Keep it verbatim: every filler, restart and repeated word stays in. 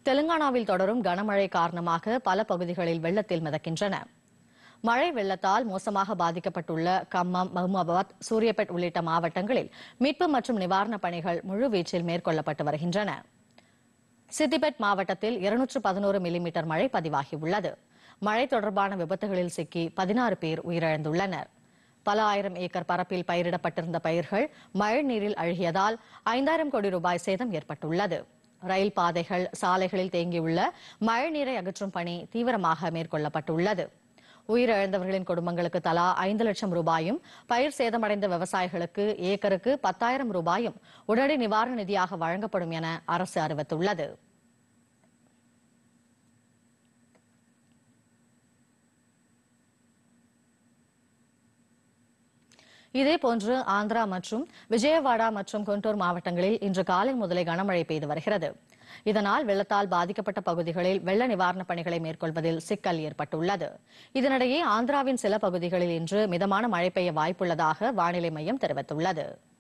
தெலுங்கானாவில் தொடரும் கனமழை காரணமாக பல பகுதிகளில் வெள்ளத்தில் மிதக்கின்றன. மழை வெள்ளத்தால் மோசமாக பாதிக்கப்பட்டுள்ள கம்மம், மஹ்மூபாபாத், சூரியபேட் உள்ளிட்ட மாவட்டங்களில் மீட்பு மற்றும் நிவாரணப் பணிகள் முழுவீச்சில் மேற்கொள்ளப்பட்டு வருகின்றன. சித்திபெட் மாவட்டத்தில் இருநூற்று பதினோரு மில்லிமீட்டர் மழை பதிவாகியுள்ளது. மழை தொடர்பான விபத்துகளில் சிக்கி பதினாறு பேர் உயிரிழந்துள்ளனர். பல ஆயிரம் ஏக்கர் பரப்பில் பயிரிடப்பட்டிருந்த பயிர்கள் மழை நீரில் அழுகியதால் ஐந்தாயிரம் கோடி ரூபாய் சேதம் ஏற்பட்டுள்ளது. ரயில் பாதைகள், சாலைகளில் தேங்கியுள்ள மழை நீரை அகற்றும் பணி தீவிரமாக மேற்கொள்ளப்பட்டுள்ளது. உயிரிழந்தவர்களின் குடும்பங்களுக்கு தலா ஐந்து லட்சம் ரூபாயும், பயிர் சேதமடைந்த விவசாயிகளுக்கு ஏக்கருக்கு பத்தாயிரம் ரூபாயும் உடனடி நிவாரண நிதியாக வழங்கப்படும் என அரசு அறிவித்துள்ளது. இதேபோன்று ஆந்திரா மற்றும் விஜயவாடா மற்றும் குண்டூர் மாவட்டங்களில் இன்று காலை முதலே கனமழை பெய்து வருகிறது. இதனால் வெள்ளத்தால் பாதிக்கப்பட்ட பகுதிகளில் வெள்ள நிவாரணப் பணிகளை மேற்கொள்வதில் சிக்கல் ஏற்பட்டுள்ளது. இதனிடையே ஆந்திராவின் சில பகுதிகளில் இன்று மிதமான மழை பெய்ய வாய்ப்புள்ளதாக வானிலை மையம் தெரிவித்துள்ளது.